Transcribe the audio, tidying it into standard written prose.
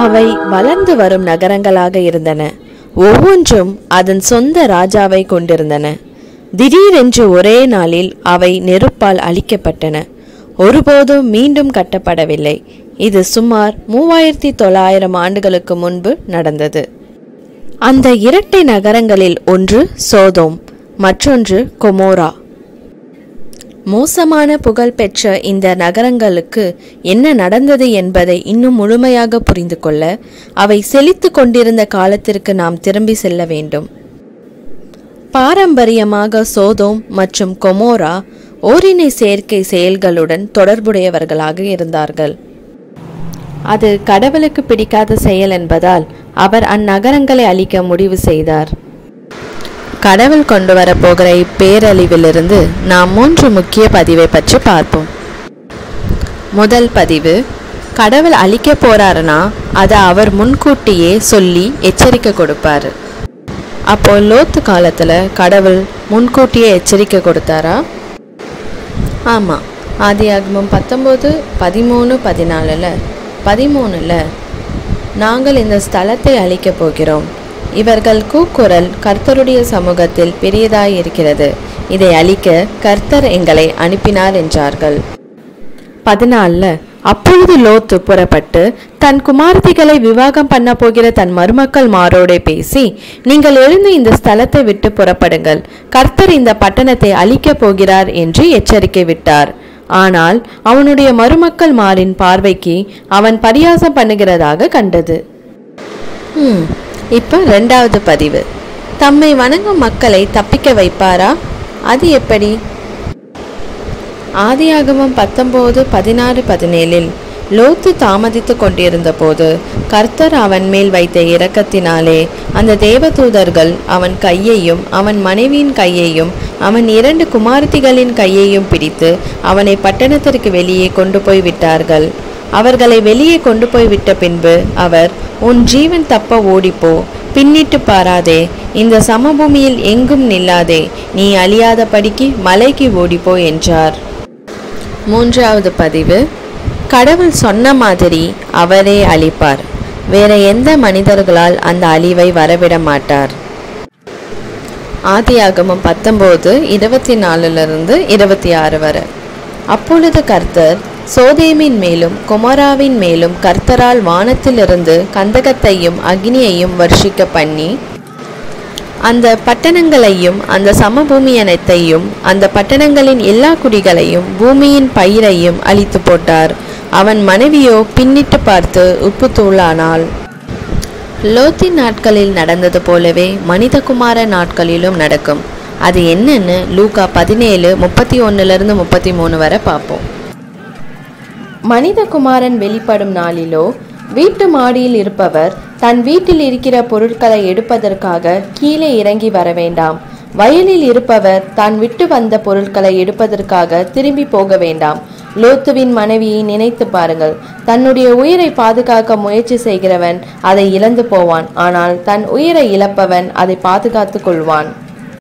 அவை வளர்ந்து வரும் நகரங்களாக இருந்தன. ஒவ்வொன்றும் அதன் சொந்த ராஜாவை கொண்டிருந்தன. திடீரென்று ஒரே நாளில் அவை நெருப்பால் அழிக்கப்பட்டன. ஒருபோதும் மீண்டும் கட்டப்படவில்லை. இது சுமார் 3900 ஆண்டுகளுக்கு முன்பு நடந்தது. அந்த இரட்டை நகரங்களில் ஒன்று சோதோம், மற்றொன்று கொமோரா. மோசமான புகழ் பெற்ற இந்த நகரங்களுக்கு என்ன நடந்தது என்பதை இன்னும் முழுமையாக புரிந்து கொள்ள அவை செழித்து கொண்டிருந்த காலத்திற்கு நாம் திரும்பி செல்ல வேண்டும். பாரம்பரியமாக சோதோம் மற்றும் கொமோரா ஓரினை சேர்க்கை செயல்களுடன் தொடர்புடையவர்களாக இருந்தார்கள். அது கடவுளுக்கு பிடிக்காத செயல் என்பதால் அவர் அந்நகரங்களை அழிக்க முடிவு செய்தார். கடவுள் கொண்டு வரப்போகிற இப்பேரழிவிலிருந்து நாம் 3 முக்கிய பதிவை பற்றி பார்ப்போம். முதல் பதிவு, கடவுள் அழிக்க போறாருன்னா அதை அவர் முன்கூட்டியே சொல்லி எச்சரிக்கை கொடுப்பாரு. அப்போ லோத்து காலத்துல கடவுள் முன்கூட்டியே எச்சரிக்கை கொடுத்தாரா? ஆமாம். ஆதியாகமம் 19:13-14 நாங்கள் இந்த ஸ்தலத்தை அழிக்கப் போகிறோம். இவர்கள் கூக்குரல் கர்த்தருடைய சமூகத்தில் பெரியதாயிருக்கிறது. இதை அழிக்க கர்த்தர் எங்களை அனுப்பினார் என்றார்கள். 14 அப்பொழுது லோத்து புறப்பட்டு தன் குமாரத்திகளை விவாகம் பண்ண போகிற தன் மருமக்கள் மாரோட பேசி, நீங்கள் எழுந்து இந்த ஸ்தலத்தை விட்டு புறப்படுங்கள், கர்த்தர் இந்த பட்டணத்தை அழிக்கப் போகிறார் என்று எச்சரிக்கை விட்டார். ஆனால் அவனுடைய மருமக்கள் மாரின் பார்வைக்கு அவன் பரியாசம் பண்ணுகிறதாக கண்டது. இப்ப 2வது பதிவு, தம்மை வணங்கும் மக்களை தப்பிக்க வைப்பாரா? அது எப்படி? ஆதியாகமம் 19:16-17 லோத்து தாமதித்து கொண்டிருந்த போது கர்த்தர் அவன் மேல் வைத்த இரக்கத்தினாலே அந்த தேவதூதர்கள் அவன் கையையும் அவன் மனைவியின் கையையும் அவன் 2 குமாரத்திகளின் கையையும் பிடித்து அவனை பட்டணத்திற்கு வெளியே கொண்டு போய் விட்டார்கள். அவர்களை வெளியே கொண்டு போய் விட்ட பின்பு அவர், உன் ஜீவன் தப்ப ஓடிப்போ, பின்னிட்டு பாராதே, இந்த சமபூமியில் எங்கும் நில்லாதே, நீ அழியாதபடிக்கு மலைக்கு ஓடிப்போ என்றார். 3வது பதிவு, கடவுள் சொன்ன மாதிரி அவரே அழிப்பார். வேற எந்த மனிதர்களால் அந்த அழிவை வரவிட மாட்டார். ஆதியாகமம் 19:24-26 வரை. அப்பொழுது கர்த்தர் சோதேமின் மேலும் கொமோராவின் மேலும் கர்த்தரால் வானத்திலிருந்து கந்தகத்தையும் அக்னியையும் வர்ஷிக்க பண்ணி அந்த பட்டணங்களையும் அந்த சமபூமி அனைத்தையும் அந்த பட்டணங்களின் எல்லா குடிகளையும் பூமியின் பயிரையும் அழித்து போட்டார். அவன் மனைவியோ பின்னிட்டு பார்த்து உப்பு தூளானாள். லோத்தின் நாட்களில் நடந்தது போலவே மனிதகுமார நாட்களிலும் நடக்கும். அது என்னன்னு லூக்கா 17:31-33 வரை பார்ப்போம். மனிதகுமாரன் வெளிப்படும் நாளிலோ வீட்டு மாடியில் இருப்பவர் தன் வீட்டில் இருக்கிற பொருட்களை எடுப்பதற்காக கீழே இறங்கி வர வேண்டாம். வயலில் இருப்பவர் தான் விட்டு வந்த பொருட்களை எடுப்பதற்காக திரும்பி போக வேண்டாம். லோத்துவின் மனைவியை நினைத்து பாருங்கள். தன்னுடைய உயிரை பாதுகாக்க முயற்சி செய்கிறவன் அதை இழந்து போவான், ஆனால் தன் உயிரை இழப்பவன் அதை பாதுகாத்து கொள்வான்.